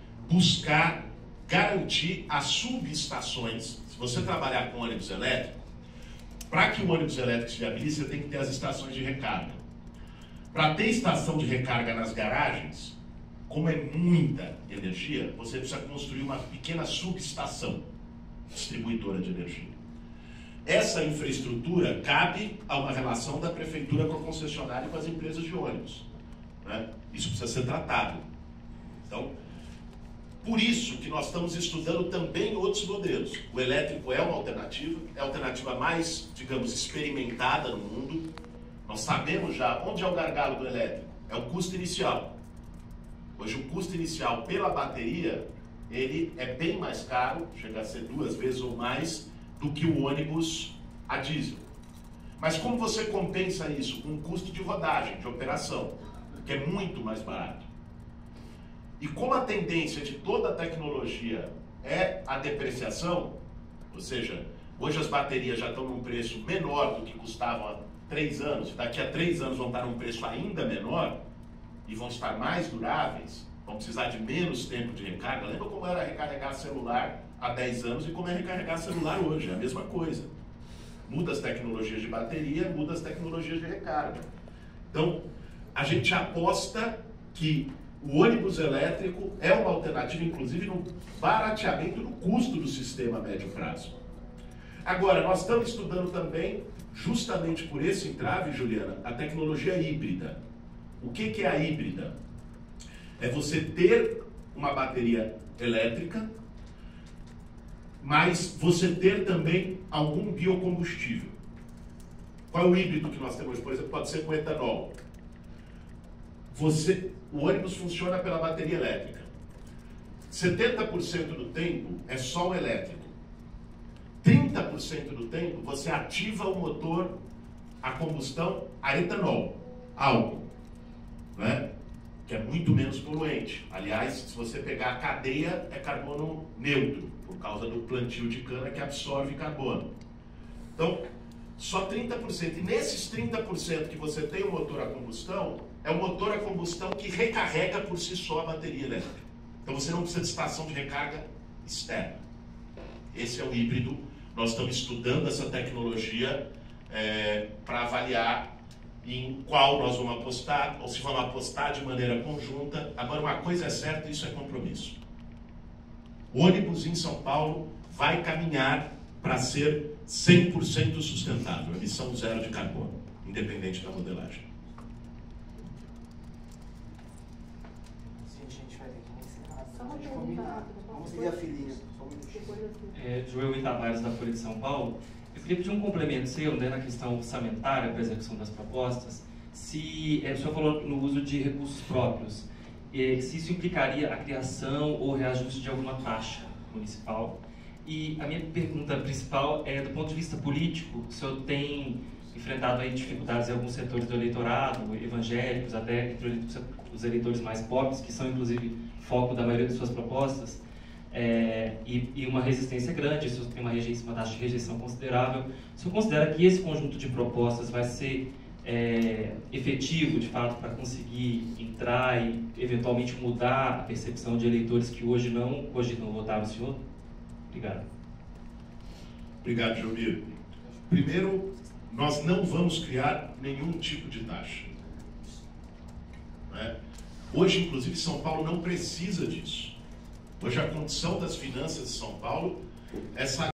buscar garantir as subestações. Se você trabalhar com ônibus elétrico, para que o ônibus elétrico se viabilize, você tem que ter as estações de recarga. Para ter estação de recarga nas garagens, como é muita energia, você precisa construir uma pequena subestação distribuidora de energia. Essa infraestrutura cabe a uma relação da prefeitura com a concessionária e com as empresas de ônibus, né? Isso precisa ser tratado. Então, por isso que nós estamos estudando também outros modelos. O elétrico é uma alternativa, é a alternativa mais, digamos, experimentada no mundo. Nós sabemos já onde é o gargalo do elétrico, é o custo inicial. Hoje o custo inicial pela bateria, ele é bem mais caro, chega a ser duas vezes ou mais, do que o ônibus a diesel. Mas como você compensa isso com o custo de rodagem, de operação, que é muito mais barato? E como a tendência de toda a tecnologia é a depreciação, ou seja, hoje as baterias já estão num preço menor do que custavam há três anos, daqui a três anos vão estar num preço ainda menor, e vão estar mais duráveis, vão precisar de menos tempo de recarga. Lembra como era recarregar celular há dez anos e como é recarregar celular hoje? É a mesma coisa. Muda as tecnologias de bateria, muda as tecnologias de recarga. Então, a gente aposta que o ônibus elétrico é uma alternativa, inclusive, no barateamento do custo do sistema a médio prazo. Agora, nós estamos estudando também, justamente por esse entrave, Juliana, a tecnologia híbrida. O que que é a híbrida? É você ter uma bateria elétrica, mas você ter também algum biocombustível. Qual é o híbrido que nós temos hoje? Por exemplo, pode ser com etanol. Você, o ônibus funciona pela bateria elétrica. setenta por cento do tempo é só o elétrico. trinta por cento do tempo você ativa o motor a combustão a etanol, álcool, né? Que é muito menos poluente. Aliás, se você pegar a cadeia, é carbono neutro, por causa do plantio de cana que absorve carbono. Então, só trinta por cento. E nesses trinta por cento que você tem o motor a combustão, é o motor a combustão que recarrega por si só a bateria elétrica. Então você não precisa de estação de recarga externa. Esse é o híbrido. Nós estamos estudando essa tecnologia é, para avaliar em qual nós vamos apostar, ou se vamos apostar de maneira conjunta. Agora, uma coisa é certa, isso é compromisso. O ônibus em São Paulo vai caminhar para ser cem por cento sustentável, emissão zero de carbono, independente da modelagem. Gente, a gente vai ter que encerrar. Só uma A gente pergunta combina. rápida. Vamos seguir a filinha. Só um minutinho. Depois assim. É, Joel Itavares, da Folha de São Paulo. Eu queria pedir um complemento seu, né, na questão orçamentária para a execução das propostas. Se é, o senhor falou no uso de recursos próprios, é, se isso implicaria a criação ou reajuste de alguma taxa municipal. E a minha pergunta principal é, do ponto de vista político, o senhor tem enfrentado aí dificuldades em alguns setores do eleitorado, evangélicos, até entre os eleitores mais pobres, que são inclusive foco da maioria de suas propostas. É, e, e uma resistência grande, isso tem uma, rejeição, uma taxa de rejeição considerável. O senhor considera que esse conjunto de propostas vai ser é, efetivo, de fato, para conseguir entrar e, eventualmente, mudar a percepção de eleitores que hoje não cogitam votar no senhor? Obrigado. Obrigado, Jomir. Primeiro, nós não vamos criar nenhum tipo de taxa. Né? Hoje, inclusive, São Paulo não precisa disso. Hoje a condição das finanças de São Paulo é